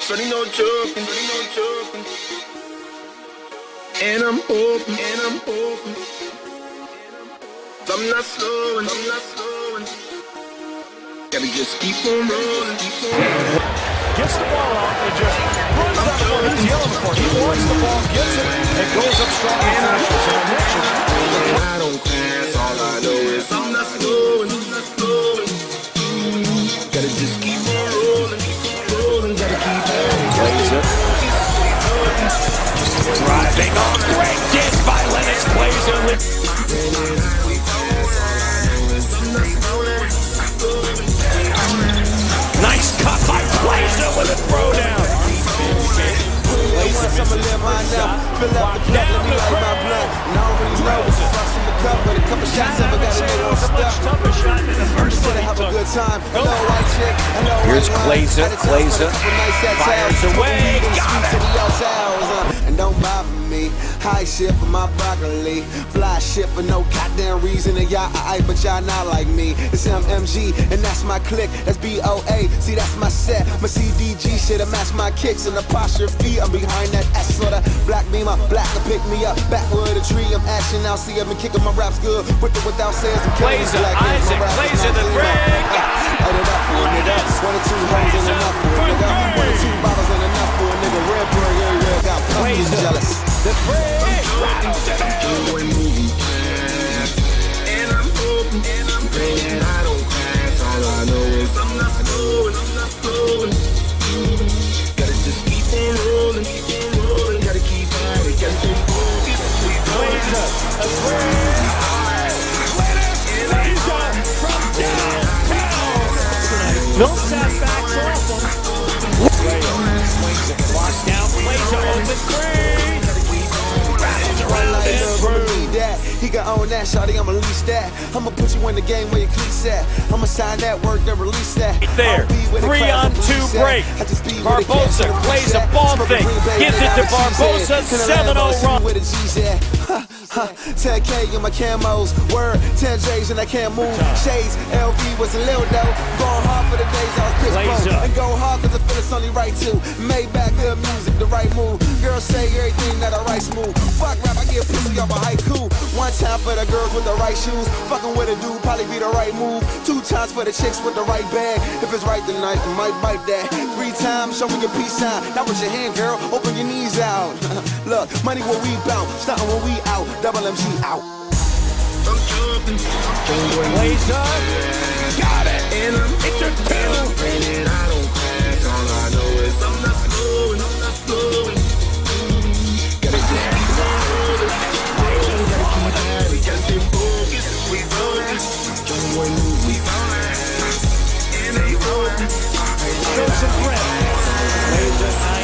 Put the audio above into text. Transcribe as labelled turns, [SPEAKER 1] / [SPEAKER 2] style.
[SPEAKER 1] Shorty no joking, and I'm hoping, so I'm not slowing, gotta just keep on rolling,
[SPEAKER 2] Gets the ball out and just runs that ball. He's yelling for it. He wants the ball, gets it, and goes up strong and finishes. And I mentioned,
[SPEAKER 1] I don't pass, all I know is I'm not slowing, gotta just keep on rolling, gotta keep on.
[SPEAKER 2] plays it. Driving on, great dish by Lennox, plays it. Nice cut by Blazer with a throwdown.
[SPEAKER 3] I'ma live mine now. Fill up the cup, let me light my blunt. And I don't really know what's fucks in the cup, but a couple shots ever got a nigga on stuff. I'm just gonna have a good time. Hello, white chick. Hello,
[SPEAKER 2] Here's Glazer. Fires away. Got it.
[SPEAKER 3] And don't bother me. High shit for my broccoli. Fly shit for no goddamn reason. And y'all aight, but y'all not like me. It's MMG, and that's my clique. That's BOA. See, that's my set. My CDG shit, I match my kicks and the posture feet. I'm behind that S sorta black beamer. Black to pick me up. Backwood a tree. I'm action now. See, I've been kicking my raps good. With or without saying some
[SPEAKER 2] Blazer, Isaac, Blazer, the break.
[SPEAKER 3] Light it up for a nigga. 1 or 2 hoes ain't enough for a nigga. 1 or 2 bottles ain't enough for a nigga. Red Bull, yeah, got pumpkins jealous.
[SPEAKER 2] The break.
[SPEAKER 1] And I'm hoping, praying I don't crash. All I know is I'm not slowing, gotta just keep on rolling, gotta keep at it, gotta stay focused.
[SPEAKER 2] Blazer, a break. From downtown. No setbacks off him. Swings it, clocks down. Blazer open three. Rattles around his room.
[SPEAKER 3] He can own that, shawty, I'ma lease that. I'ma put you in the game where your cleats at. I'ma sign that work, then release that.
[SPEAKER 2] Right there, 3-on-2 break. Barbosa plays a ball fake, gives it to Barbosa, 7-0 run.
[SPEAKER 3] 10K in my camos, word, 10 J's and I can't move. Shades, LV was a little dope. Going hard for the days I was pitch and go hard cause I feel it's only right too. Made back good music, the right move. Girls say everything that I write smooth. Fuck rap, I get pussy off a haiku. 1 time for the girls with the right shoes. Fucking with a dude, probably be the right move. 2 times for the chicks with the right bag. If it's right tonight, you might bite that. 3 times, show me your peace sign. Not with your hand, girl, open your knees out. Look, money where we bounce, stuntin' when we out. Double MG out.
[SPEAKER 2] Blazer, got it. It's a 2.
[SPEAKER 1] Praying I don't crash. All I know is I'm not slowing, gotta just keep on rolling, gotta keep at it, gotta stay focused. We focus, and they rolling.
[SPEAKER 2] Show some breath. Blazer,